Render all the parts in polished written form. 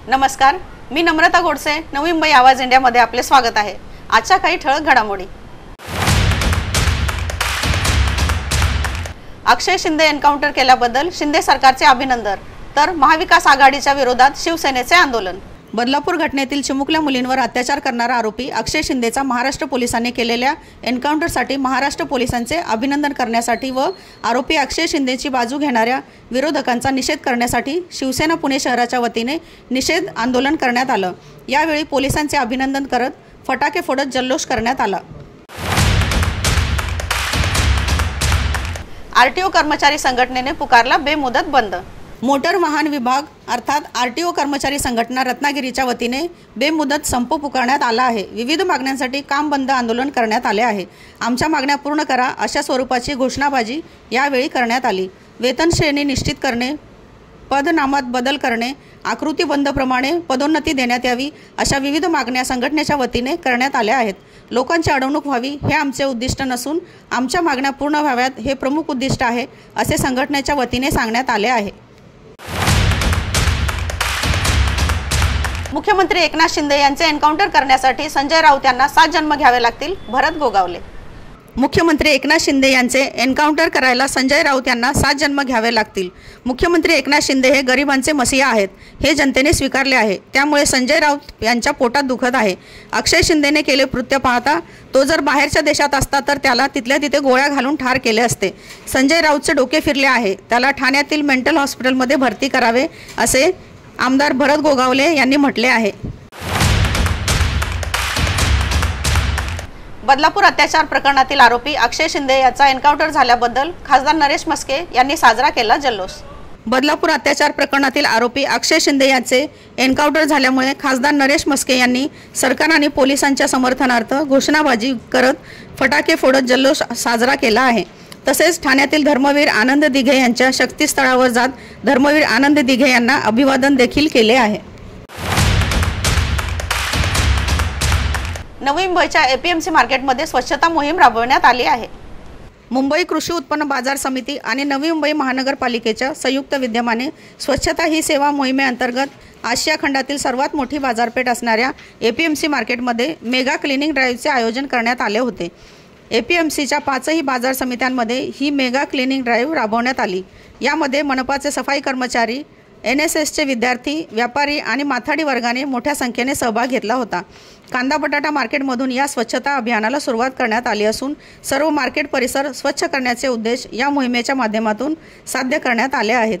नमस्कार, मी नम्रता गोडसे, नवी मुंबई आवाज इंडियामध्ये आपले स्वागत आहे। आजच्या काही ठळक घडामोडी। अक्षय शिंदे एन्काउंटर केल्याबद्दल शिंदे सरकारचे अभिनंदन, तर महाविकास आघाडीच्या विरोधात शिवसेनेचे आंदोलन। बदलापूर घटनेतील चिमुकल्या मुलींवर अत्याचार करणारा आरोपी अक्षय शिंदेचा महाराष्ट्र पोलिसांनी केलेल्या एन्काउंटरसाठी महाराष्ट्र पोलिसांचे अभिनंदन करण्यासाठी व आरोपी अक्षय शिंदेची बाजू घेणाऱ्या विरोधकांचा निषेध करण्यासाठी शिवसेना पुणे शहराच्या वतीने निषेध आंदोलन करण्यात आलं। यावेळी पोलिसांचे अभिनंदन करत फटाके फोडत जल्लोष करण्यात आला। आरटीओ कर्मचारी संघटनेने पुकारला बेमुदत बंद। मोटर वाहन विभाग अर्थात आरटीओ कर्मचारी संघटना रत्नागिरीच्या वतीने बेमुदत संप पुकारण्यात आला आहे। विविध मागण्यांसाठी काम बंद आंदोलन करण्यात आले आहे। आमच्या मागण्या पूर्ण करा अशा स्वरूपाची घोषणाबाजी यावेळी करण्यात आली। वेतन श्रेणी निश्चित करणे, पदनामात बदल करणे, आकृती बंदप्रमाणे पदोन्नती देण्यात यावी अशा विविध मागण्या संघटनेच्या वतीने करण्यात आल्या आहेत। लोकांची अडवणूक व्हावी हे आमचे उद्दिष्ट नसून आमच्या मागण्या पूर्ण व्हाव्यात हे प्रमुख उद्दिष्ट आहे असे संघटनेच्या वतीने सांगण्यात आले आहे। मुख्यमंत्री एकनाथ शिंदे यांचे एन्काउंटर करण्यासाठी संजय राऊत यांना 7 जन्म घ्यावे लागतील, भरत गोगावले। मुख्यमंत्री एकनाथ शिंदे यांचे एन्काउंटर करायला संजय राऊत यांना 7 जन्म घ्यावे लागतील। मुख्यमंत्री एकनाथ शिंदे हे गरिबांचे मसीहा आहेत हे जनतेने स्वीकारले आहे। त्यामुळे संजय राऊत यांच्या पोटात दुखत आहे। अक्षय शिंदेने केले कृत्य पाहता तो जर बाहेरच्या देशात असता तर त्याला तिथल्या तिथे गोळ्या घालून ठार केले असते। संजय राऊतचे डोके फिरले आहे, त्याला ठाण्यातील मेंटल हॉस्पिटलमध्ये भरती करावे असे आमदार भरत गोगावले यांनी म्हटले आहे। बदलापूर अत्याचार प्रकरणातील आरोपी अक्षय शिंदे याचा एन्काउंटर झाल्याबद्दल खासदार नरेश म्हस्के यांनी साजरा केला जल्लोष। बदलापूर अत्याचार प्रकरणातील आरोपी अक्षय शिंदे यांचे एन्काउंटर झाल्यामुळे खासदार नरेश म्हस्के यांनी सरकार आणि पोलिसांच्या समर्थनार्थ घोषणाबाजी करत फटाके फोडत जल्लोष साजरा केला आहे। तसेच ठाण्यातील धर्मवीर आनंद दिघे यांच्या शक्तीस्थळावर जात धर्मवीर आनंद दिघे यांना अभिवादन देखील केले आहे। नवी मुंबईच्या एपीएमसी मार्केटमध्ये स्वच्छता मोहीम राबवण्यात आली आहे। मुंबई कृषी उत्पन्न बाजार समिती आणि नवी मुंबई महानगरपालिकेच्या संयुक्त विद्यमाने स्वच्छता ही सेवा मोहिमेअंतर्गत आशिया खंडातील सर्वात मोठी बाजारपेठ असणाऱ्या एपीएमसी मार्केटमध्ये मेगा क्लिनिंग ड्राईव्हचे आयोजन करण्यात आले होते। एपीएमसीच्या 5ही बाजार समित्यांमध्ये ही मेगा क्लिनिंग ड्राईव्ह राबवण्यात आली। यामध्ये मनपाचे सफाई कर्मचारी, एनएसएसचे विद्यार्थी, व्यापारी आणि माथाडी वर्गाने मोठ्या संख्येने सहभाग घेतला होता। कांदा बटाटा मार्केटमधून या स्वच्छता अभियानाला सुरुवात करण्यात आली असून सर्व मार्केट परिसर स्वच्छ करण्याचे उद्देश या मोहिमेच्या माध्यमातून साध्य करण्यात आले आहेत।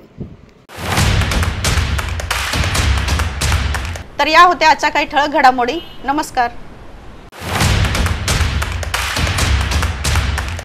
तर या होत्या आजच्या काही ठळक घडामोडी। नमस्कार।